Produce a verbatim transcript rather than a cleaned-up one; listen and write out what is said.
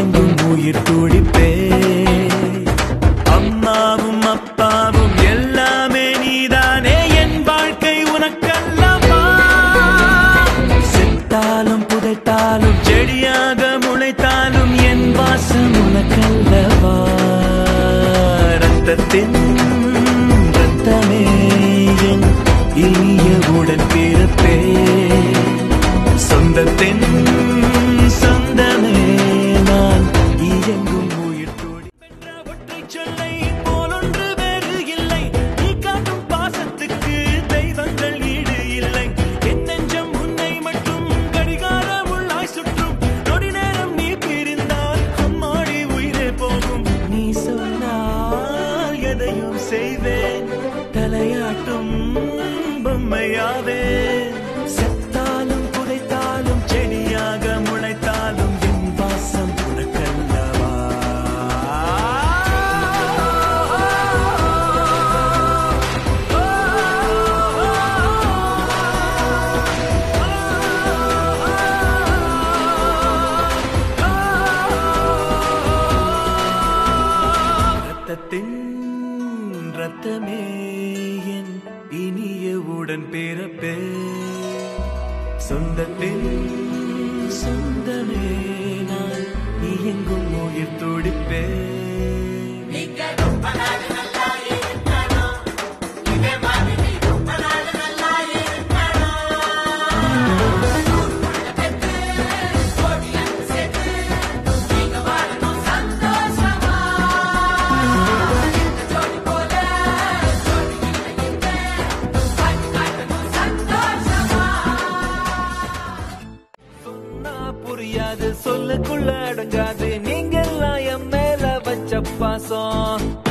எங்கும் உயிர் துடிப்பே. அம்மாவும் அப்பாவும் எல்லாமே நீதானே, என் வாழ்க்கை உனக்கல்லவா. செத்தாலும் புதைத்தாலும் செடியாக முளைத்தாலும் என் வாசம் உனக்கல்லவா. ரத்தத்தின் ரத்தமே என் இனிய உடன் பிறப்பே. சொந்தத்தின் சொந்தமே நான் இயங்கும் உயிர் தோடி. ஒற்றை சொல்லை போலொன்று வேறு இல்லை, நீ காட்டும் பாசத்துக்கு தெய்வங்கள் ஈடு இல்லை. என் நெஞ்சம் உன்னை மட்டும் கடிகாரம் உள்ளாய் சுற்றும். நொடி நேரம் நீ பிரிந்தால் அம்மாடி உயிரே போகும். நீ சொன்னால் எதையும் செய்வேன், தலையாட்டும் பொம்மையாவே. செத்தாலும் புதைத்தாலும் செடியாக முளைத்தாலும் என் வாசம் உனக்கல்லவா. ரத்தத்தின் ரத்தமே என் இனிய உடன் பிறப்பே. சொந்தத்தின் சொந்தமே நான் இயங்கும் உயிர் துடிப்பே. புரியாது சொல்லுக்குள்ள அடங்காது, நீங்கெல்லாம் என் மேல வச்ச பாசம்.